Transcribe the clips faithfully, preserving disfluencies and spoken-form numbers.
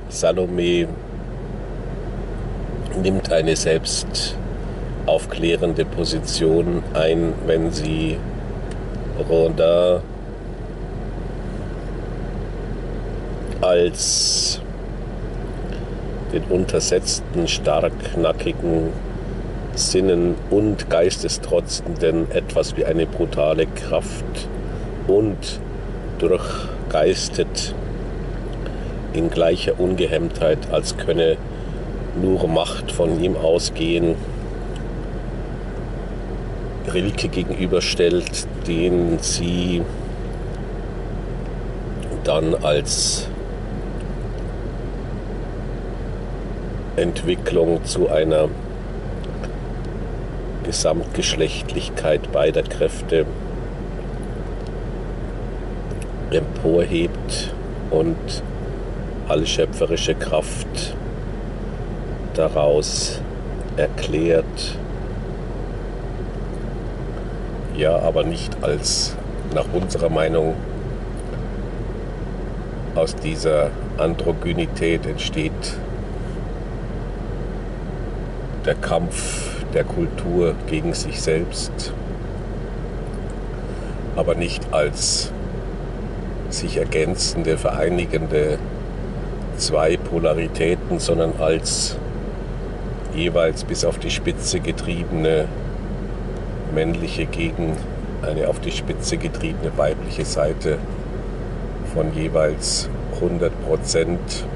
Salome nimmt eine selbst aufklärende Position ein, wenn sie Rodin als den untersetzten, starknackigen, sinnen- und geistestrotzenden etwas wie eine brutale Kraft und durchgeistet in gleicher Ungehemmtheit, als könne nur Macht von ihm ausgehen, Rilke gegenüberstellt, den sie dann als Entwicklung zu einer Gesamtgeschlechtlichkeit beider Kräfte emporhebt und alle schöpferische Kraft daraus erklärt, ja, aber nicht als, nach unserer Meinung, aus dieser Androgynität entsteht der Kampf der Kultur gegen sich selbst, aber nicht als sich ergänzende, vereinigende zwei Polaritäten, sondern als jeweils bis auf die Spitze getriebene männliche gegen eine auf die Spitze getriebene weibliche Seite von jeweils hundert Prozent,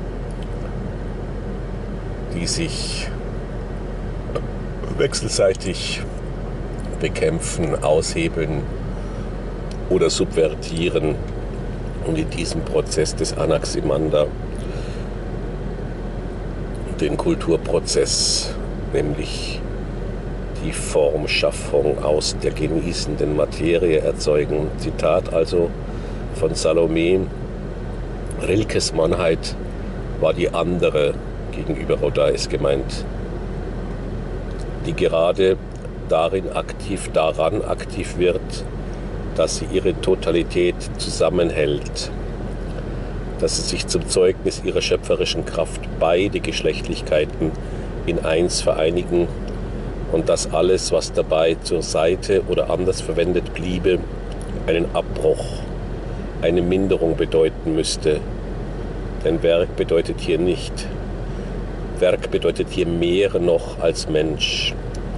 die sich wechselseitig bekämpfen, aushebeln oder subvertieren und in diesem Prozess des Anaximander den Kulturprozess, nämlich die Formschaffung aus der genießenden Materie erzeugen. Zitat also von Salome: Rilkes Mannheit war die andere, gegenüber Rodin ist gemeint, die gerade darin aktiv, daran aktiv wird, dass sie ihre Totalität zusammenhält, dass sie sich zum Zeugnis ihrer schöpferischen Kraft beide Geschlechtlichkeiten in eins vereinigen und dass alles, was dabei zur Seite oder anders verwendet bliebe, einen Abbruch, eine Minderung bedeuten müsste. Denn Werk bedeutet hier nicht, Werk bedeutet hier mehr noch als Mensch.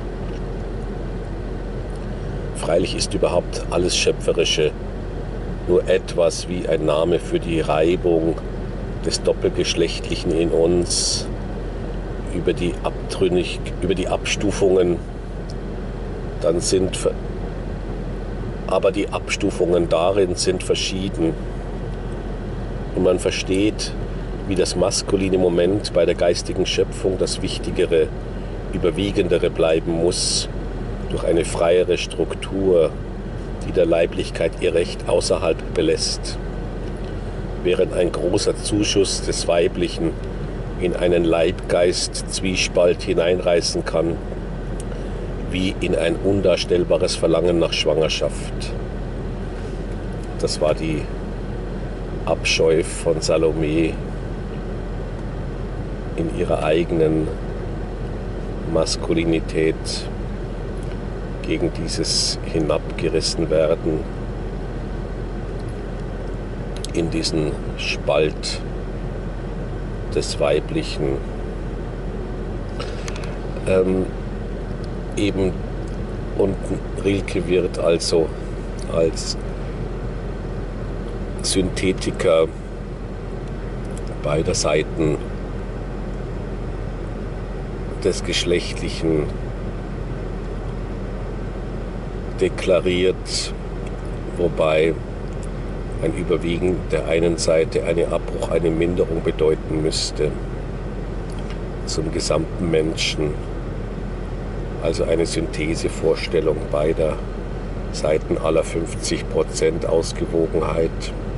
Freilich ist überhaupt alles Schöpferische nur etwas wie ein Name für die Reibung des Doppelgeschlechtlichen in uns, über die Abtrünnig, über die Abstufungen, dann sind, aber die Abstufungen darin sind verschieden. Und man versteht, wie das maskuline Moment bei der geistigen Schöpfung das Wichtigere, Überwiegendere bleiben muss, durch eine freiere Struktur, die der Leiblichkeit ihr Recht außerhalb belässt, während ein großer Zuschuss des Weiblichen in einen Leib-Geist-Zwiespalt hineinreißen kann, wie in ein undarstellbares Verlangen nach Schwangerschaft. Das war die Abscheu von Salome in ihrer eigenen Maskulinität gegen dieses Hinabgerissenwerden in diesen Spalt des Weiblichen. Ähm, eben und Rilke wird also als Synthetiker beider Seiten des Geschlechtlichen deklariert, wobei ein Überwiegen der einen Seite eine Abbruch, eine Minderung bedeuten müsste zum gesamten Menschen. Also eine Synthesevorstellung beider Seiten aller fünfzig Prozent Ausgewogenheit.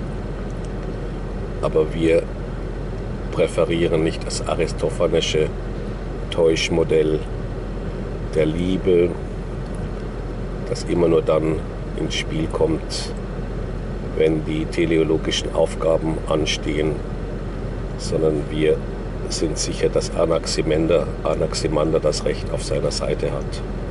Aber wir präferieren nicht das aristophanische Täuschmodell der Liebe, das immer nur dann ins Spiel kommt, wenn die teleologischen Aufgaben anstehen, sondern wir sind sicher, dass Anaximander, Anaximander das Recht auf seiner Seite hat.